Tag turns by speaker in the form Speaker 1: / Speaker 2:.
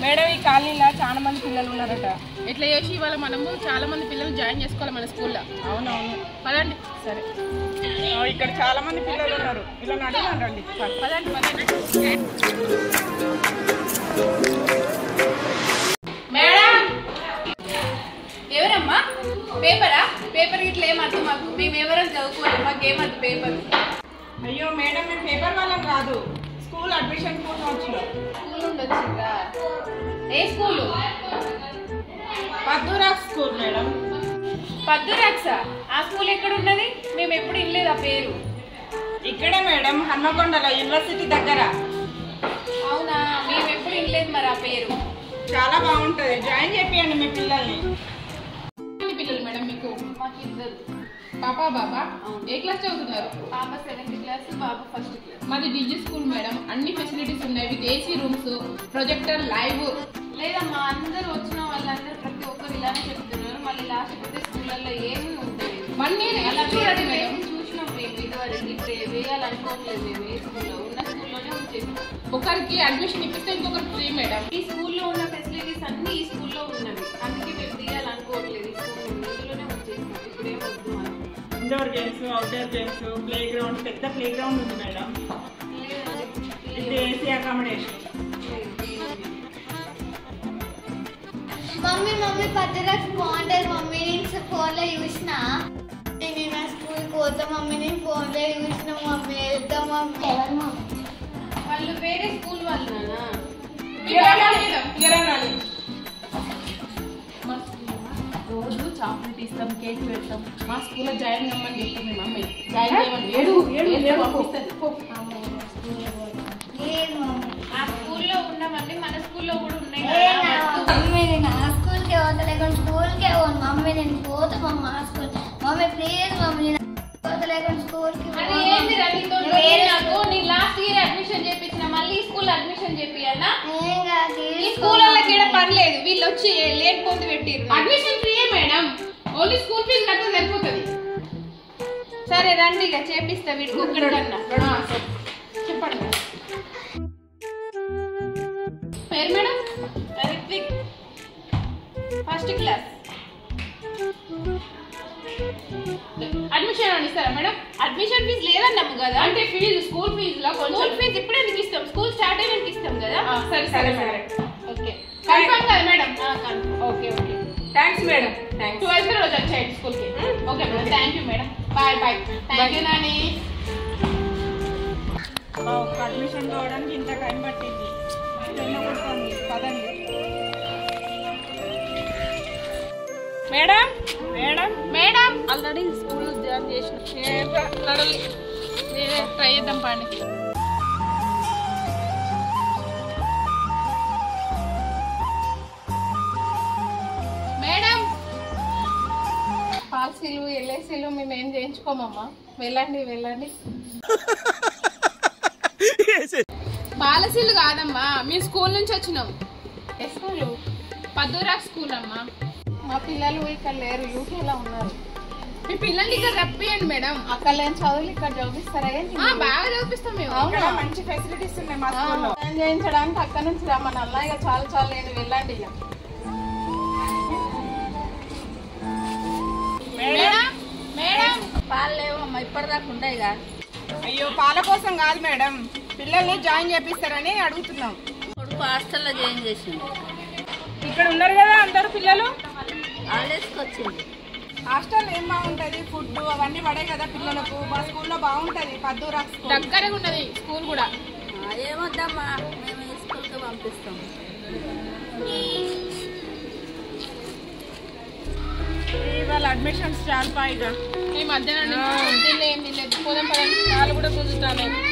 Speaker 1: Madam ఈ కాలనీలో చాలా మంది పిల్లలు ఉన్నారట.
Speaker 2: ఇట్లా చేసి ఇవాళ మనము చాలా మంది పిల్లలు జాయిన్ చేసుకోవాలి మన స్కూల్లో.
Speaker 1: అవునవును,
Speaker 2: పదండి.
Speaker 1: సరే. ఇక్కడ చాలా మంది పిల్లలు ఉన్నారు, ఇలా అడగండి.
Speaker 2: పదండి పదండి.
Speaker 3: మేడం ఎవరమ్మా? పేపరా? పేపర్ ఇట్లా ఏమద్దు మాకు, మేము ఎవరైనా చదువుకోవాలి, మాకేమద్దు పేపర్.
Speaker 1: అయ్యో మేడం, మేము పేపర్ వాళ్ళం కాదు, స్కూల్ అడ్మిషన్ కోసం వచ్చినాం.
Speaker 3: స్కూల్ నుండి వచ్చిందా? ఏ స్కూలు?
Speaker 1: పద్దురాక్ స్కూల్ మేడం.
Speaker 3: పద్దురాక్సా? ఆ స్కూల్ ఎక్కడ ఉన్నది? మేము ఎప్పుడు వినలేదు ఆ పేరు.
Speaker 1: ఇక్కడే మేడం, హన్మకొండలో యూనివర్సిటీ దగ్గర.
Speaker 3: అవునా, మేము ఎప్పుడు వినలేదు మరి ఆ పేరు.
Speaker 1: చాలా బాగుంటుంది, జాయిన్ చేపియండి మీ పిల్లల్ని.
Speaker 2: పిల్లలు మేడం మీకు?
Speaker 3: మాకు ఇద్దరు.
Speaker 2: పాపా బాబా ఏ క్లాస్ చదువుతున్నారు?
Speaker 3: పాప 7th క్లాస్, బాబు 1st క్లాస్.
Speaker 2: మాది డిజి స్కూల్ మేడం, అన్ని ఫెసిలిటీస్ ఉన్నాయి with AC rooms, projector, live.
Speaker 3: లేదమ్మా, అందరూ వచ్చిన వాళ్ళందరూ ప్రతి ఒక్కరు ఇలానే చెప్తున్నారు. మళ్ళీ లాస్ట్ పోతే స్కూళ్ళల్లో ఏమి ఉంటుంది.
Speaker 2: 1 year
Speaker 3: అలా
Speaker 2: మేడం.
Speaker 3: చూసినాం మేము ఇదివరకు. ఇప్పుడు వేయాలనుకోవట్లేదు, మేము ఏ స్కూల్లో ఉన్న స్కూల్లోనే ఉంచేసాం.
Speaker 2: ఒకరికి అడ్మిషన్ ఇప్పిస్తే ఇంకొకరికి ఫ్రీ మేడం.
Speaker 3: ఈ స్కూల్లో ఉన్న ఫెసిలిటీస్ అన్ని ఈ స్కూల్లో ఉన్నవి, అందుకే మేము తీయాలనుకోవట్లేదు. ఈ స్కూల్ ఇందులోనే ఉంచేసాం. ఇప్పుడేం వద్దు అని.
Speaker 1: Indoor games, outdoor games, play ground, పెద్ద ప్లే గ్రౌండ్ ఉంది మేడం. ఇది ఏసీ అకామిడేషన్.
Speaker 4: మమ్మీ పద్దురాక్ బాగుంటుంది మమ్మీ, నేను ఫోన్లో చూసిన. నేను ఆ స్కూల్కి పోతా మమ్మీ, నేను ఫోన్లో చూసిన మమ్మీ, వెళ్తాం మమ్మీ. ఎవరు మమ్మీ?
Speaker 3: వాళ్ళు వేరే స్కూల్ వాళ్ళు నానా.
Speaker 2: రోజు చాక్లెట్ ఇస్తాం, కేక్ పెడతాం. మా స్కూల్లో జాయిన్ అవ్వమని చెప్తాం మీ మమ్మీ. జాయిన్ చేయమని పంపిస్తుంది.
Speaker 4: లేదు మమ్మీ.
Speaker 3: ఆ స్కూల్లో ఉన్నామండి, మన స్కూల్లో కూడా ఉన్నాయి
Speaker 4: మమ్మీ నేను ఆ స్కూల్కే పోతలేకుండా స్కూల్కే పోను మమ్మీ, నేను పోతా మమ్మీ ఆ స్కూల్. మమ్మీ ప్లీజ్ మమ్మీ, నేను పోతలేకుండా స్కూల్కి
Speaker 3: అది ఏంది రవితో నాకు. నీ లాస్ట్ ఇయర్ అడ్మిషన్ చేయించిన, మళ్ళీ ఈ స్కూల్ అడ్మిషన్ చేపియన్నా? ఈ స్కూల్ వాళ్ళకి ఇక్కడ పర్లేదు, వీళ్ళు వచ్చి లేట్ పొంది పెట్టిరు.
Speaker 2: అడ్మిషన్ ఫ్రీయే మేడం, ఓన్లీ స్కూల్ ఫీజు కట్టిన సరిపోతుంది.
Speaker 3: సరే రండి, ఇక చేపిస్తా వీడికి ఒక్కడికన్నా.
Speaker 2: చెప్పండి పేరు madam?
Speaker 3: Ritwik, 1st class.
Speaker 2: Admission ఏమైనా ఇస్తారా మేడం?
Speaker 3: అడ్మిషన్ ఫీజు లేదన్నాము కదా.
Speaker 2: అంటే ఫీజు స్కూల్ ఫీజులో
Speaker 3: స్కూల్ ఫీజు ఇప్పుడు ఎందుకు ఇస్తాం? స్కూల్ స్టార్ట్ అయినాక ఇస్తాం కదా.
Speaker 2: సరే సరే సరే.
Speaker 3: ఓకే,
Speaker 2: కన్ఫర్మ్ కదా madam?
Speaker 3: Okay okay.
Speaker 1: Thanks madam. Thanks.
Speaker 2: 12th రోజు వచ్చేయండి స్కూల్కి. Okay madam, thank you madam. Bye bye. Thank you Nani.
Speaker 1: ఒక అడ్మిషన్ కావడానికి ఇంత టైం పట్టింది. పదండి madam. Madam
Speaker 2: madam already school join చేసిన. ట్రై చేద్దాం పండి. మేడం పాలసీలు, ఎల్ఐసీలు మేము ఏం చేయించుకోమమ్మా. వెళ్ళండి వెళ్ళండి. పాలసీలు కాదమ్మా, మీ స్కూల్ నుంచి వచ్చినాం.
Speaker 3: ఏ స్కూలు?
Speaker 2: పద్దురాక్ స్కూల్ అమ్మా.
Speaker 3: మా పిల్లలు ఇక్కడ లేరు, యూకేలో ఉన్నారు.
Speaker 2: మీ పిల్లల్ని ఇక్కడ రప్పియండి మేడం.
Speaker 3: అక్కడ లేని చదువులు ఇక్కడ చదివిస్తారా?
Speaker 2: బాగా చదివిస్తాం మేము.
Speaker 1: ఇక్కడ మంచి ఫెసిలిటీస్ ఉన్నాయి మా స్కూల్లో.
Speaker 3: జాయిన్ చేయించడానికి అక్కడ నుంచి రమ్మని అలా. ఇక చాలా చాలా లేదు, వెళ్ళండి ఇక.
Speaker 2: మేడం మేడం
Speaker 3: పాలు లేవమ్మా, ఇప్పటిదాకా ఉంటాయి కదా.
Speaker 1: అయ్యో, పాల కోసం కాదు మేడం, పిల్లల్ని జాయిన్ చేపిస్తారని అడుగుతున్నాం.
Speaker 5: కొడుకు హాస్టల్లో జాయిన్ చేసింది.
Speaker 1: ఇక్కడ ఉన్నారు కదా అందరు పిల్లలు.
Speaker 5: హాలిడేస్కి వచ్చింది.
Speaker 1: హాస్టల్ ఏం బాగుంటది, ఫుడ్ అవన్నీ పడే కదా పిల్లలకు. మా స్కూల్లో బాగుంటది, పద్దురాక్ స్కూల్.
Speaker 2: దగ్గరగా ఉన్నది స్కూల్ కూడా.
Speaker 5: ఏమొద్దమ్మా, మేము ఈ స్కూల్కి పంపిస్తాం.
Speaker 1: ఇవాళ అడ్మిషన్స్ చాలా పాయిగా.
Speaker 2: ఈ మధ్యాహ్నం నుంచి ఏం తినలేదు. పోదాం పదండి, కాళ్ళు కూడా గుంజుతాను.